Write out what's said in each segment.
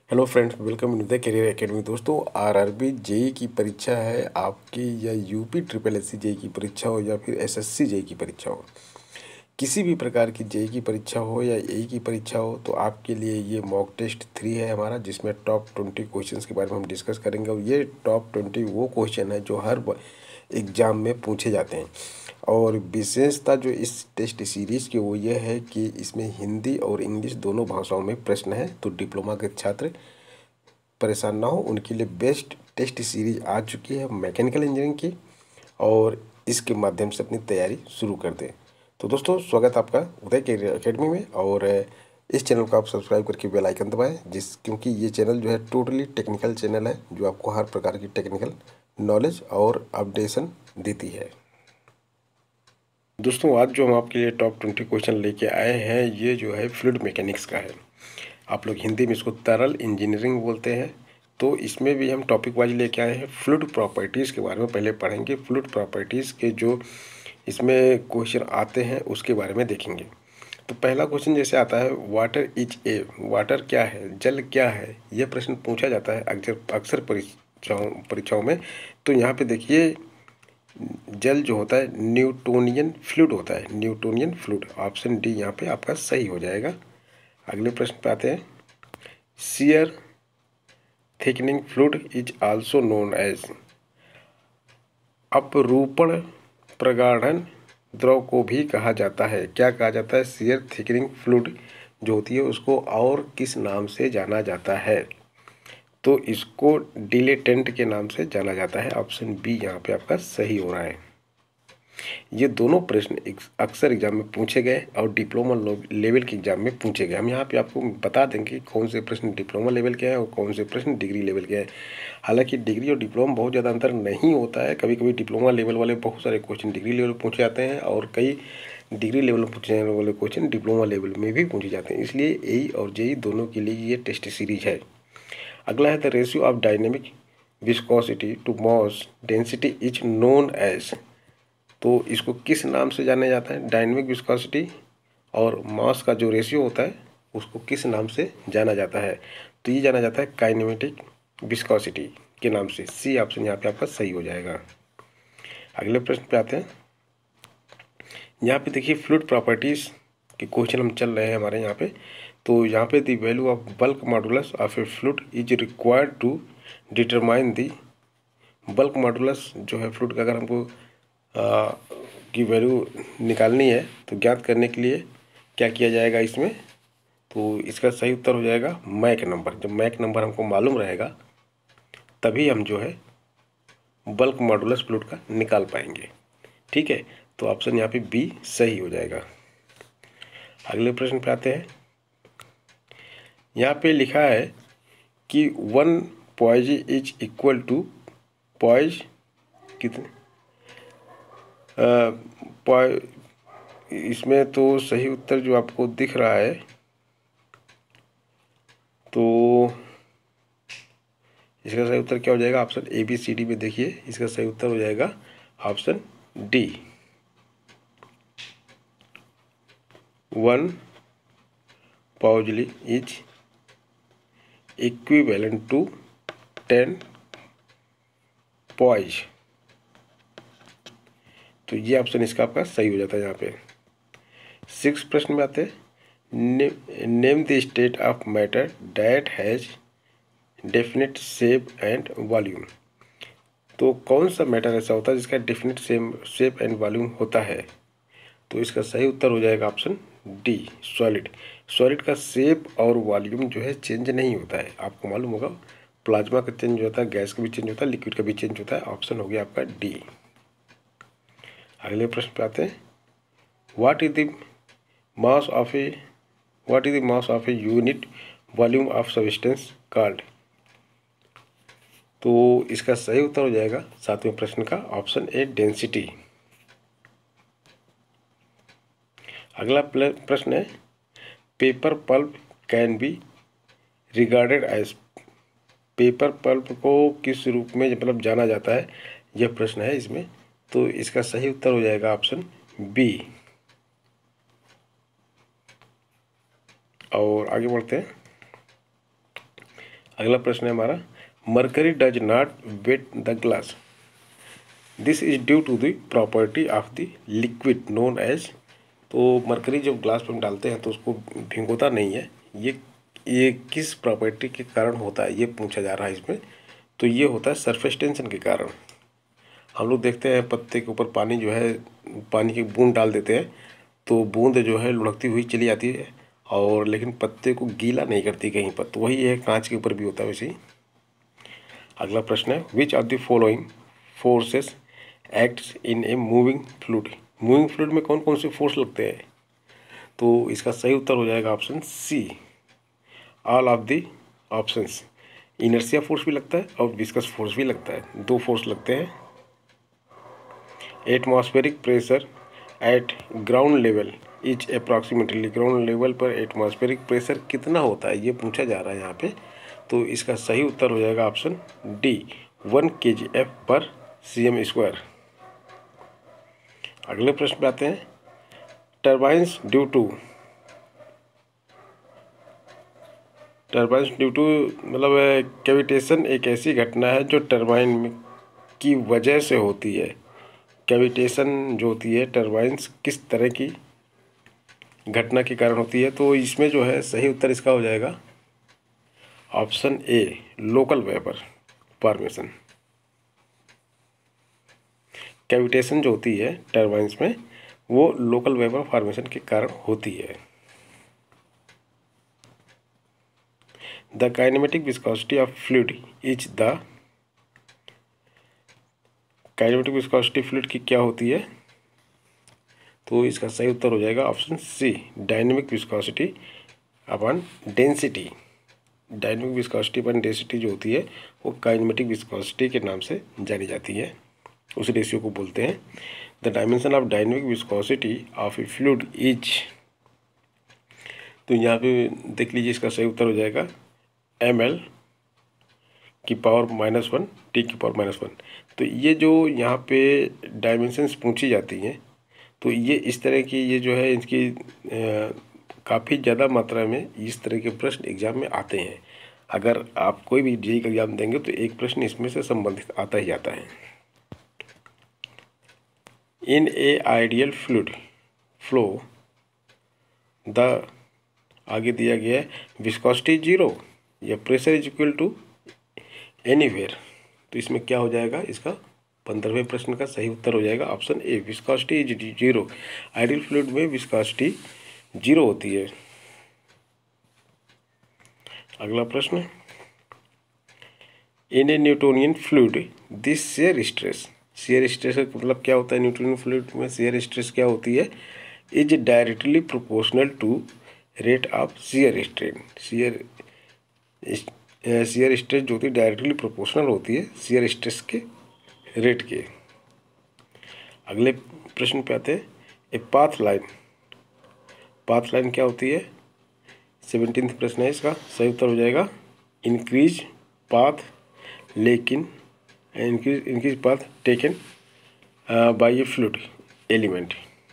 Hello friends, welcome in the career academy. दोस्तों, RRB JE की परीक्षा है आपकी, या यूपी ट्रिपल एससी जेई की परीक्षा हो, या फिर एसएससी जेई की परीक्षा हो। किसी भी प्रकार की जेई की परीक्षा हो या एई की परीक्षा हो, तो आपके लिए ये मॉक टेस्ट 3 है हमारा, जिसमें टॉप 20 क्वेश्चंस के बारे में हम डिस्कस करेंगे। और ये टॉप 20 वो क्वेश्चन है जो हर एग्ज़ाम में पूछे जाते हैं। और विशेषता जो इस टेस्ट सीरीज़ की वो ये है कि इसमें हिंदी और इंग्लिश दोनों भाषाओं में प्रश्न है। तो डिप्लोमा के छात्र परेशान ना हो, उनके लिए बेस्ट टेस्ट सीरीज आ चुकी है मैकेनिकल इंजीनियरिंग की, और इसके माध्यम से अपनी तैयारी शुरू कर दें। तो दोस्तों, स्वागत है आपका उदय कैरियर एकेडमी में। और इस चैनल को आप सब्सक्राइब करके बेल आइकन दबाएं, क्योंकि ये चैनल जो है टोटली टेक्निकल चैनल है, जो आपको हर प्रकार की टेक्निकल नॉलेज और अपडेशन देती है। दोस्तों, आज जो हम आपके लिए टॉप 20 क्वेश्चन लेके आए हैं, ये जो है फ्लूइड मैकेनिक्स का है। आप लोग हिंदी में इसको तरल इंजीनियरिंग बोलते हैं। तो इसमें भी हम टॉपिक वाइज लेके आए हैं। फ्लूइड प्रॉपर्टीज़ के बारे में पहले पढ़ेंगे। फ्लूइड प्रॉपर्टीज़ के जो इसमें क्वेश्चन आते हैं उसके बारे में देखेंगे। तो पहला क्वेश्चन जैसे आता है, वाटर इज ए, वाटर क्या है, जल क्या है, यह प्रश्न पूछा जाता है अक्सर परीक्षाओं में। तो यहाँ पे देखिए, जल जो होता है न्यूटोनियन फ्लूइड होता है, न्यूटोनियन फ्लूइड। ऑप्शन डी यहाँ पे आपका सही हो जाएगा। अगले प्रश्न पे आते हैं। Shear thickening fluid is also known as, अपरूपण प्रगाढ़न द्रव को भी कहा जाता है। क्या कहा जाता है? शियर थिकनिंग फ्लूइड जो होती है उसको और किस नाम से जाना जाता है? तो इसको डिलेटेंट के नाम से जाना जाता है। ऑप्शन बी यहाँ पे आपका सही हो रहा है। ये दोनों प्रश्न अक्सर एग्जाम में पूछे गए और डिप्लोमा लेवल के एग्जाम में पूछे गए। हम यहाँ पे आपको बता देंगे कि कौन से प्रश्न डिप्लोमा लेवल के हैं और कौन से प्रश्न डिग्री लेवल के हैं। हालांकि डिग्री और डिप्लोमा बहुत ज़्यादा अंतर नहीं होता है। कभी कभी डिप्लोमा लेवल वाले बहुत सारे क्वेश्चन डिग्री लेवल में पूछे जाते हैं, और कई डिग्री लेवल में पूछे जाने वाले क्वेश्चन डिप्लोमा लेवल में भी पूछे जाते हैं। इसलिए एई और जेई दोनों के लिए ये टेस्ट सीरीज है। अगला है, the ratio of dynamic viscosity to mass density is known as. तो इसको किस नाम से जाना जाता है? डायनेमिक विस्कोसिटी और मास का जो रेशियो होता है उसको किस नाम से जाना जाता है? तो ये जाना जाता है काइनेमेटिक विस्कोसिटी के नाम से। सी ऑप्शन यहाँ पे आपका सही हो जाएगा। अगले प्रश्न पे आते हैं। यहाँ पे देखिए, फ्लूइड प्रॉपर्टीज़ के क्वेश्चन हम चल रहे हैं हमारे यहाँ पे। तो यहाँ पे the value of bulk modulus of a fluid is required to determine the. Bulk modulus जो है फ्लूइड का, अगर हमको की वैल्यू निकालनी है तो ज्ञात करने के लिए क्या किया जाएगा इसमें? तो इसका सही उत्तर हो जाएगा मैक नंबर। जब मैक नंबर हमको मालूम रहेगा तभी हम जो है बल्क मॉडुलस फ्लूइड का निकाल पाएंगे। ठीक है, तो ऑप्शन यहाँ पे बी सही हो जाएगा। अगले प्रश्न पे आते हैं। यहाँ पे लिखा है कि 1 poise is equal to poise कितने इसमें तो सही उत्तर जो आपको दिख रहा है, तो इसका सही उत्तर क्या हो जाएगा? Option A B C D में देखिए, इसका सही उत्तर हो जाएगा option D. 1 poiseuille is equivalent to 10 poise. तो ये ऑप्शन इसका आपका सही हो जाता है यहाँ पे। 6 प्रश्न में आते हैं। Name the state of matter that has definite shape and volume. तो कौन सा मैटर ऐसा होता है जिसका डेफिनेट शेप एंड वॉल्यूम होता है? तो इसका सही उत्तर हो जाएगा ऑप्शन डी, सॉलिड। सॉलिड का शेप और वॉल्यूम जो है चेंज नहीं होता है। आपको मालूम होगा, प्लाज्मा का चेंज होता है, गैस का भी चेंज होता है, लिक्विड का भी चेंज होता है। ऑप्शन हो गया आपका डी। अगले प्रश्न पे आते हैं। What is the mass of a unit volume of substance called? तो इसका सही उत्तर हो जाएगा 7वें प्रश्न का ऑप्शन ए, डेंसिटी। अगला प्रश्न है, paper pulp can be regarded as. Paper pulp को किस रूप में मतलब जाना जाता है, यह प्रश्न है इसमें। तो इसका सही उत्तर हो जाएगा ऑप्शन बी। और आगे बढ़ते हैं। अगला प्रश्न है हमारा, mercury does not wet the glass, this is due to the property of the liquid known as. तो मरकरी जब ग्लास पर हम डालते हैं तो उसको भिगोता नहीं है, ये किस प्रॉपर्टी के कारण होता है ये पूछा जा रहा है इसमें। तो ये होता है सरफेस टेंशन के कारण। हम लोग देखते हैं पत्ते के ऊपर पानी जो है, पानी की बूंद डाल देते हैं तो बूंद जो है लुढ़कती हुई चली जाती है, और लेकिन पत्ते को गीला नहीं करती कहीं पर। तो वही है, कांच के ऊपर भी होता है वैसे ही। अगला प्रश्न है, which of the following forces acts in a moving fluid. Moving fluid में कौन कौन से फोर्स लगते हैं? तो इसका सही उत्तर हो जाएगा option C, all of the options. Inertia force भी लगता है और विस्कस फोर्स भी लगता है, दो फोर्स लगते हैं। Atmospheric pressure at ground level is approximately, ground level पर एटमॉस्फेरिक प्रेशर कितना होता है ये पूछा जा रहा है यहाँ पे। तो इसका सही उत्तर हो जाएगा ऑप्शन डी, 1 kgf पर cm²। अगले प्रश्न पे आते हैं, टर्बाइंस ड्यू टू मतलब कैविटेशन एक ऐसी घटना है जो टर्बाइन की वजह से होती है। कैविटेशन जो होती है टर्बाइंस किस तरह की घटना के कारण होती है? तो इसमें जो है सही उत्तर इसका हो जाएगा option A, local vapour formation. Cavitation जो होती है टर्बाइंस में वो लोकल वेपर फॉर्मेशन के कारण होती है। The kinematic viscosity of fluid is the, kinematic viscosity fluid की क्या होती है? तो इसका सही उत्तर हो जाएगा option C, dynamic viscosity upon density. Dynamic viscosity upon density जो होती है वो काइनेमेटिक विस्कोसिटी के नाम से जानी जाती है, उस रेशियो को बोलते हैं। The dimension of dynamic viscosity of a fluid is, तो यहाँ पे देख लीजिए इसका सही उत्तर हो जाएगा ml की पावर -1 T की पावर -1। तो ये जो यहाँ पे डायमेंशंस पूछी जाती हैं तो ये इस तरह की, ये जो है इसकी काफ़ी ज़्यादा मात्रा में इस तरह के प्रश्न एग्जाम में आते हैं। अगर आप कोई भी जेईई का एग्जाम देंगे तो एक प्रश्न इसमें से संबंधित आता ही आता है। In a ideal fluid flow the, आगे दिया गया है विस्कोसिटी 0 या pressure is equal to anywhere. तो इसमें क्या हो जाएगा, इसका 15वें प्रश्न का सही उत्तर हो जाएगा option A, viscosity is 0। Ideal fluid में विस्कोसिटी 0 होती है। अगला प्रश्न, in a Newtonian fluid this shear stress, shear stress का मतलब क्या होता है? न्यूटोनियन फ्लूइड में शेयर स्ट्रेस क्या होती है? Is directly proportional to rate of shear strain. Shear stress जो होती है डायरेक्टली प्रोपोर्शनल होती है शेयर स्ट्रेस के रेट के। अगले प्रश्न पे आते हैं, a path line, path line क्या होती है? 17वां प्रश्न है, इसका सही उत्तर हो जाएगा इंक्रीज पाथ, लेकिन increase path taken by a fluid element.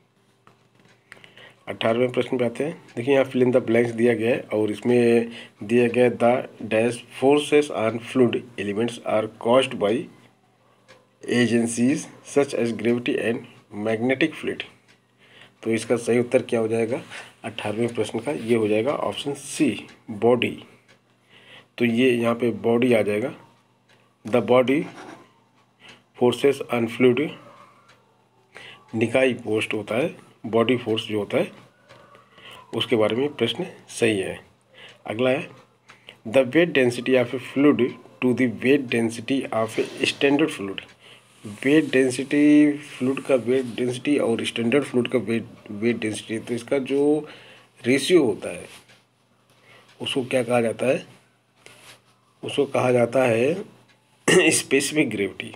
18वें प्रश्न पे आते हैं, देखिए यहाँ फिल इन द ब्लैंक्स दिया गया है और इसमें दिया गया the dash forces on fluid elements are caused by agencies such as gravity and magnetic field. तो इसका सही उत्तर क्या हो जाएगा 18वें प्रश्न का? ये हो जाएगा ऑप्शन सी, बॉडी। तो ये यहाँ पे बॉडी आ जाएगा, the body forces on fluid, निकाय पोस्ट होता है, बॉडी फोर्स जो होता है उसके बारे में प्रश्न सही है। अगला है, the weight density of a fluid to the weight density of a standard fluid. Weight density, fluid का वेट डेंसिटी और स्टैंडर्ड फ्लूइड का वेट डेंसिटी, तो इसका जो रेशियो होता है उसको क्या कहा जाता है? उसको कहा जाता है स्पेसिफिक ग्रेविटी।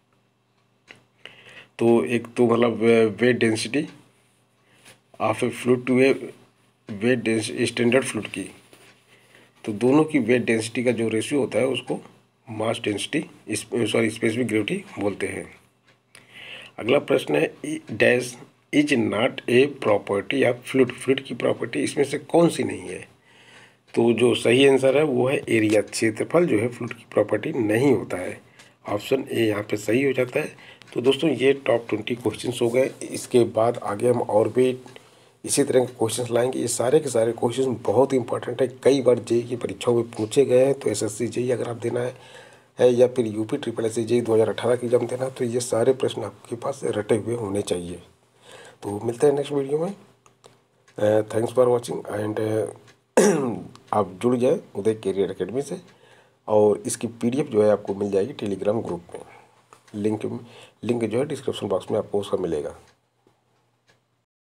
तो एक तो मतलब weight density of a fluid to a weight density standard fluid की, तो दोनों की वेट डेंसिटी का जो रेशियो होता है उसको मास डेंसिटी स्पेसिफिक ग्रेविटी बोलते हैं। अगला प्रश्न है, dash is not a property of fluid, fluid की प्रॉपर्टी इसमें से कौन सी नहीं है? तो जो सही आंसर है वो है एरिया। क्षेत्रफल जो है फ्लूइड की प्रॉपर्टी नहीं होता है। ऑप्शन ए यहाँ पे सही हो जाता है। तो दोस्तों ये टॉप 20 क्वेश्चंस हो गए। इसके बाद आगे हम और भी इसी तरह के क्वेश्चंस लाएंगे। ये सारे के सारे क्वेश्चन बहुत इंपॉर्टेंट है, कई बार जेईई की परीक्षाओं में पूछे गए हैं। तो एसएससी जेईई अगर आप देना है या फिर यूपी ट्रिपल एस जेईई 2018 की एग्जाम देना, तो ये सारे प्रश्न आपके पास रटे हुए होने चाहिए। तो मिलते हैं नेक्स्ट वीडियो में। थैंक्स फॉर वॉचिंग एंड आप जुड़ जाए उदय कैरियर एकेडमी से, और इसकी पीडीएफ जो है आपको मिल जाएगी टेलीग्राम ग्रुप में। लिंक जो है डिस्क्रिप्शन बॉक्स में आपको उसका मिलेगा।